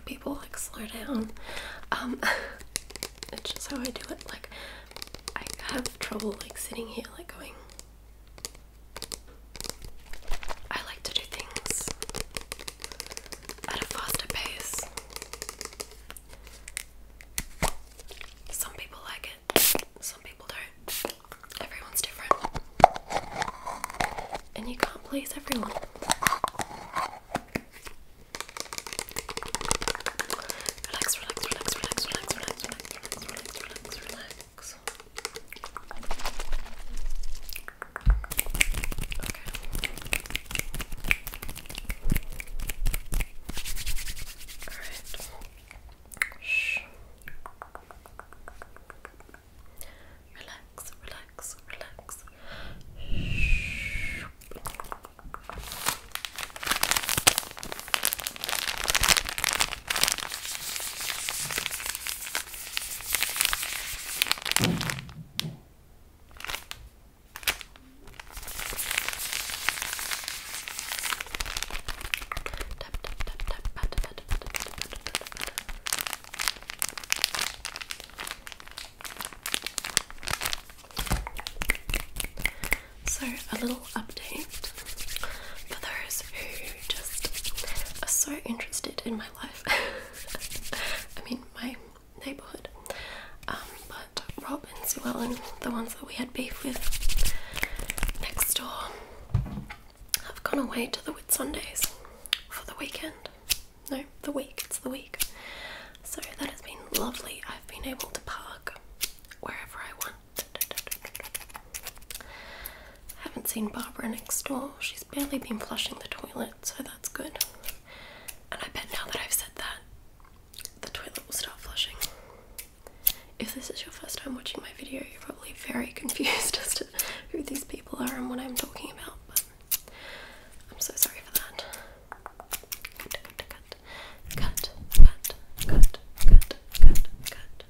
of people like slow down. It's just how I do it. Like, I have trouble like sitting here like going. I like to do things at a faster pace. Some people like it, some people don't. Everyone's different. And you can't please everyone. Relax, relax, relax, relax, relax, relax, relax, relax, relax, relax. Okay. Alright. Shh. Relax, relax, relax. Shh. So, a little update for those who just are so interested in my life. I mean, my neighbourhood. But Rob and Sue Ellen, the ones that we had beef with next door, have gone away to the Whitsundays for the weekend. No, the week. It's the week. So that has been lovely. I've been able to park wherever I want. Haven't seen Barbara next door. She's barely been flushing the toilet, so that's good. And I bet now that I've said that, the toilet will start flushing. If this is your first time watching my video, you're probably very confused as to who these people are and what I'm talking about, but I'm so sorry for that. Cut, cut, cut, cut, cut, cut, cut, cut, cut.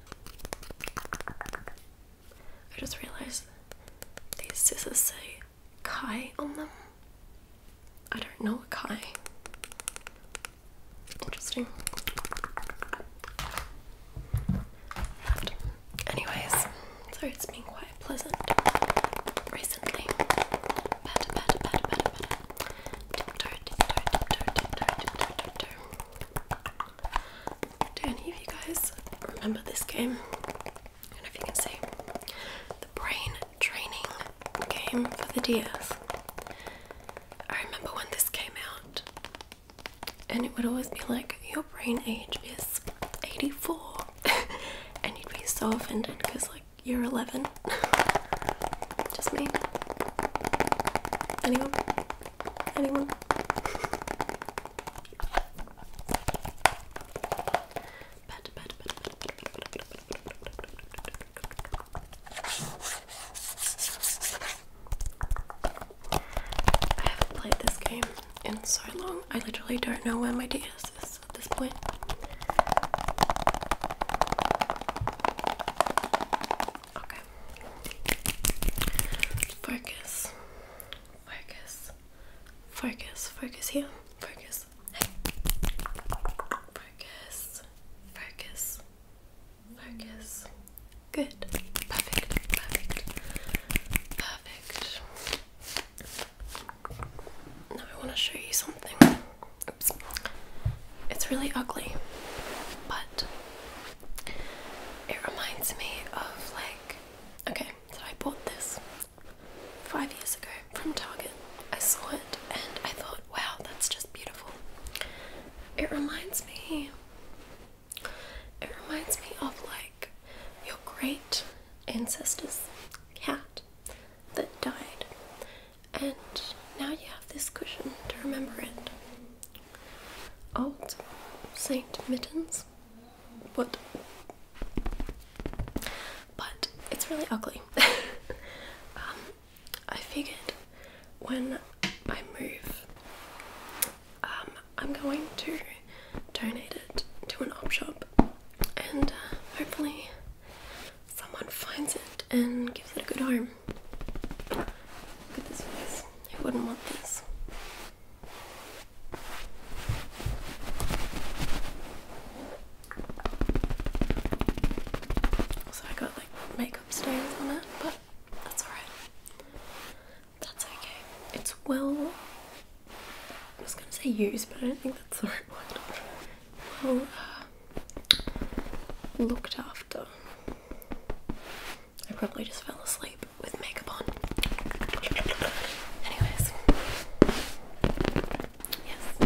I just realised these scissors say Kai on them. I don't know a Kai. Interesting. But anyways, so it's been quite pleasant recently. Pat, pat, pat, pat, pat. Tiptoe, tiptoe, tiptoe, tiptoe, tiptoe, tiptoe. Do any of you guys remember this game? I don't know if you can see. The brain training game for the DS. I remember when this came out, and it would always be like, your brain age is 84. And you'd be so offended because like you're 11. Just me. Anyone? Anyone? Pat, pat, pat, pat, pat, pat, pat, pat. I haven't played this game in so long. I literally don't know where my DS is at this point. Okay. Focus. Focus. Focus. Focus here. Focus. Hey. Focus. Focus. Focus. Good. Perfect. Perfect. Perfect. Now I want to show you something. Oops. It's really ugly, but it reminds me of like, okay, so I bought this 5 years ago from Target. I saw it and I thought, wow, that's just beautiful. It reminds me of like your great ancestors' cat that died, and now you have this cushion to remember it. Old Saint Mittens. What? But it's really ugly. I figured when I move, I'm going to donate it to an op shop, and hopefully someone finds it and gives it a good home. Look at this face. Who wouldn't want this? stains on it, but that's alright. That's okay. It's well, I was gonna say used, but I don't think that's the right word. Well, looked after. I probably just fell asleep with makeup on. Anyways, yes.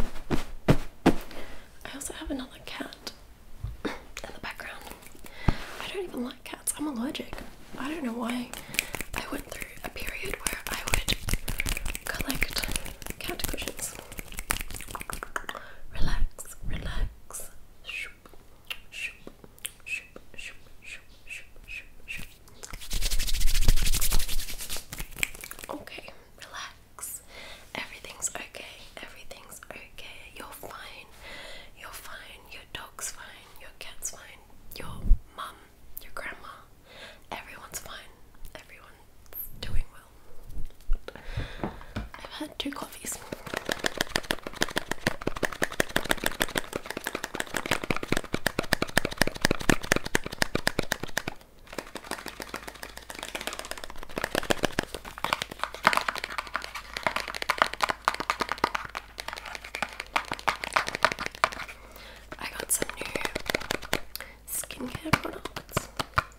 I also have another cat in the background. I don't even like cats. I'm allergic. I don't know why. I went through a period where I would collect cat cushions. Relax, relax. Shoop, shoop, shoop, shoop, shoop, shoop, shoop, shoop. Okay, relax. Everything's okay. Everything's okay. You're fine. You're fine. Your dog's fine. Your cat's fine. Your mum, your grandma. Everyone's fine. Everyone's doing well. I've had 2 coffees. I got some new skincare products.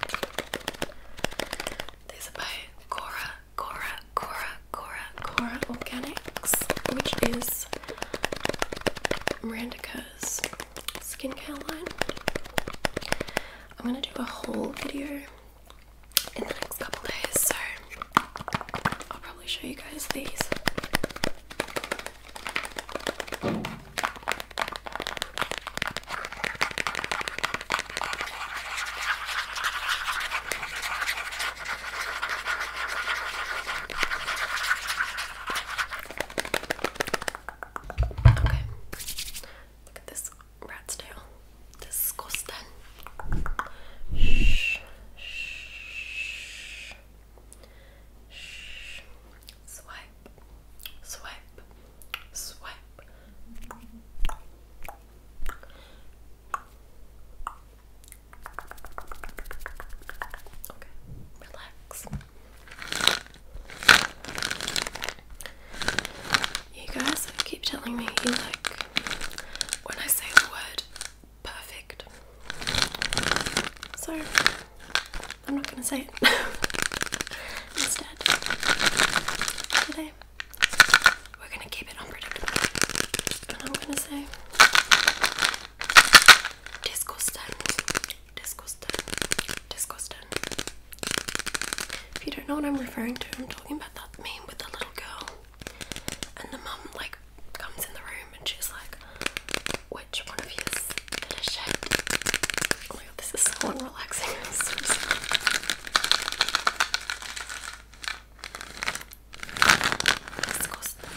These are by Cora Organics, which is Miranda Kerr's skincare line. I'm gonna do a whole video in the next couple days, so I'll probably show you guys these. Okay, look at this rat's tail. Disgusting. Shh, shh, shh. Swipe, swipe, swipe. Okay, relax. You guys keep telling me you like when I say the word perfect. So I'm not gonna say it. Instead, today we're gonna keep it unpredictable. And I'm gonna say disgusting. Disgusting. Disgusting. If you don't know what I'm referring to, I'm talking about that meme with the little girl and the mum like comes in the room and she's like, which one of you is a shit? Oh my god, this is so unrelaxing. I'm so sorry. Disgusting.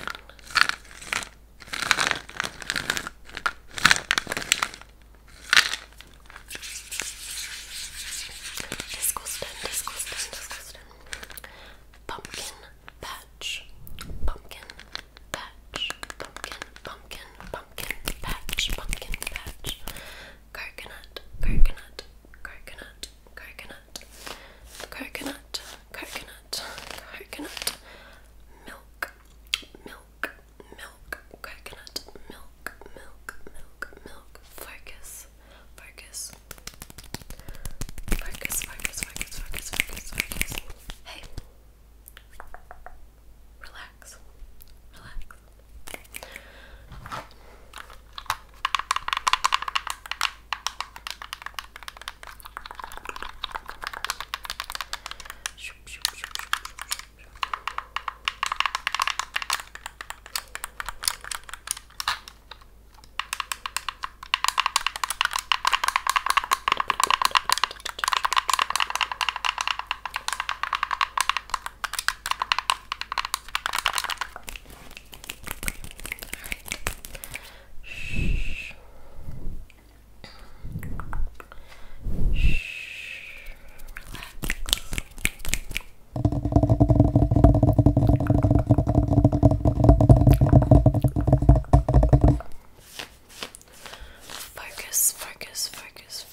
Disgusting, disgusting, disgusting. Pumpkin patch. Pumpkin patch. Pumpkin, pumpkin, pumpkin patch. Pumpkin patch. Coconut, coconut, coconut, coconut. Coconut, coconut, coconut. Milk, milk, milk. Coconut, milk, milk, milk, milk. Focus, focus. Focus, focus, focus, focus, focus, focus. Hey. Relax. Relax. Shoop, shoop, shoop, shoop, shoop, shoop. Shh. Focus, focus, focus,